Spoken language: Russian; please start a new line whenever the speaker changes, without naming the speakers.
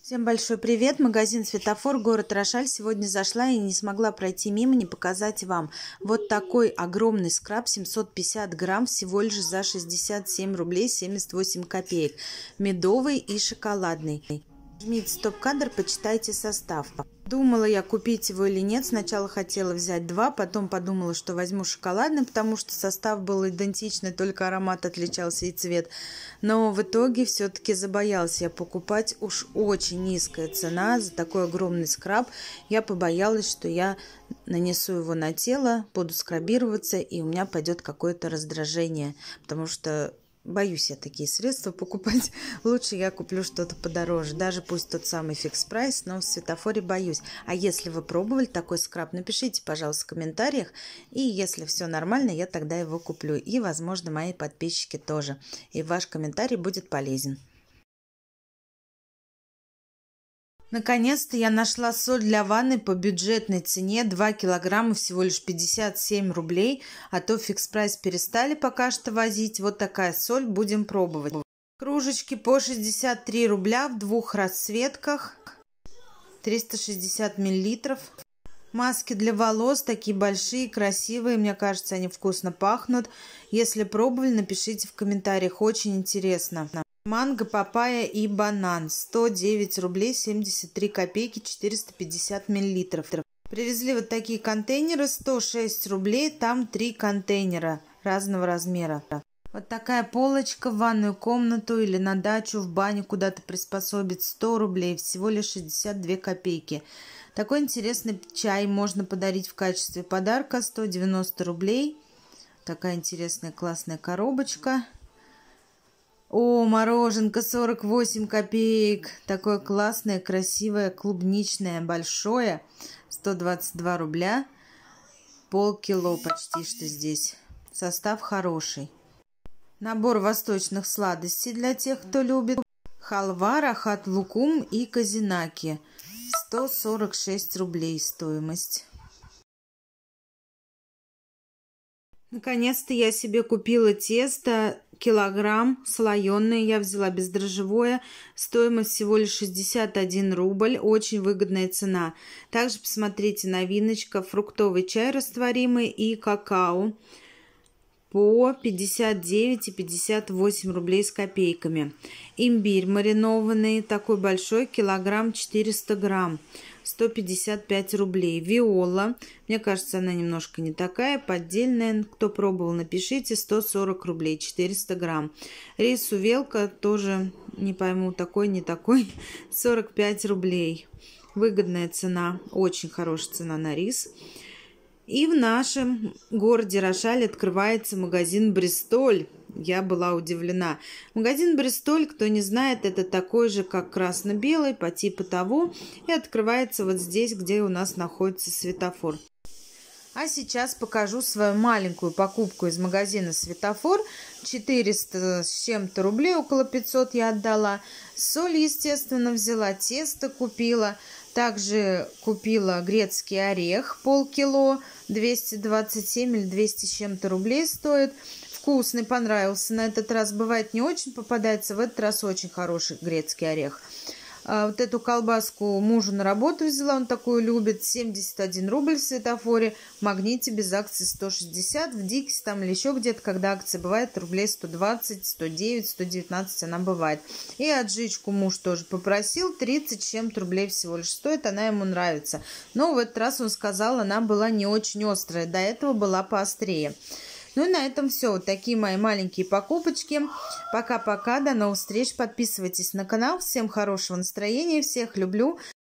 Всем большой привет! Магазин «Светофор», город Рошаль. Сегодня зашла и не смогла пройти мимо, не показать вам. Вот такой огромный скраб, 750 грамм, всего лишь за 67 рублей 78 копеек. Медовый и шоколадный. Жмите стоп-кадр, почитайте состав. Думала я купить его или нет. Сначала хотела взять два, потом подумала, что возьму шоколадный, потому что состав был идентичный, только аромат отличался и цвет. Но в итоге все-таки забоялась я покупать. Уж очень низкая цена за такой огромный скраб. Я побоялась, что я нанесу его на тело, буду скрабироваться, и у меня пойдет какое-то раздражение, потому что боюсь я такие средства покупать. Лучше я куплю что-то подороже. Даже пусть тот самый фикс прайс, но в Светофоре боюсь. А если вы пробовали такой скраб, напишите, пожалуйста, в комментариях. И если все нормально, я тогда его куплю. И, возможно, мои подписчики тоже. И ваш комментарий будет полезен. Наконец-то я нашла соль для ванны по бюджетной цене. 2 килограмма, всего лишь 57 рублей. А то фикс-прайс перестали пока что возить. Вот такая соль, будем пробовать. Кружечки по 63 рубля в двух расцветках. 360 миллилитров. Маски для волос, такие большие, красивые. Мне кажется, они вкусно пахнут. Если пробовали, напишите в комментариях. Очень интересно. Манго, папайя и банан. 109 рублей 73 копейки, 450 миллилитров. Привезли вот такие контейнеры, 106 рублей, там 3 контейнера разного размера. Вот такая полочка в ванную комнату или на дачу, в баню куда-то приспособить, 100 рублей, всего лишь 62 копейки. Такой интересный чай можно подарить в качестве подарка, 190 рублей. Такая интересная классная коробочка. О, мороженка 48 копеек. Такое классное, красивое, клубничное, большое. 122 рубля. Полкило почти что здесь. Состав хороший. Набор восточных сладостей для тех, кто любит. Халва, рахат лукум и казинаки. 146 рублей стоимость. Наконец-то я себе купила тесто, килограмм, слоеное, я взяла бездрожжевое, стоимость всего лишь 61 рубль, очень выгодная цена. Также посмотрите, новиночка, фруктовый чай растворимый и какао по 59 и 58 рублей с копейками. Имбирь маринованный, такой большой, килограмм 400 грамм. 155 рублей. Виола, мне кажется, она немножко не такая, поддельная. Кто пробовал, напишите. 140 рублей, 400 грамм. Рис увелка, тоже не пойму, такой, не такой. 45 рублей. Выгодная цена, очень хорошая цена на рис. И в нашем городе Рошаль открывается магазин «Бристоль». Я была удивлена. Магазин «Бристоль», кто не знает, это такой же, как красно-белый, по типу того. И открывается вот здесь, где у нас находится Светофор. А сейчас покажу свою маленькую покупку из магазина «Светофор». 400 с чем-то рублей, около 500 я отдала. Соль, естественно, взяла, тесто купила. Также купила грецкий орех, полкило, 227 или 200 с чем-то рублей стоит. Вкусный, понравился. На этот раз бывает не очень попадается, в этот раз очень хороший грецкий орех. Вот эту колбаску мужу на работу взяла, он такую любит, 71 рубль в Светофоре, в Магните без акции 160, в Дикси там или еще где-то, когда акция бывает, рублей 120, 109, 119 она бывает. И аджичку муж тоже попросил, 30 с чем-то рублей всего лишь стоит, она ему нравится. Но в этот раз он сказал, она была не очень острая, до этого была поострее. Ну и на этом все. Вот такие мои маленькие покупочки. Пока-пока. До новых встреч. Подписывайтесь на канал. Всем хорошего настроения. Всех люблю.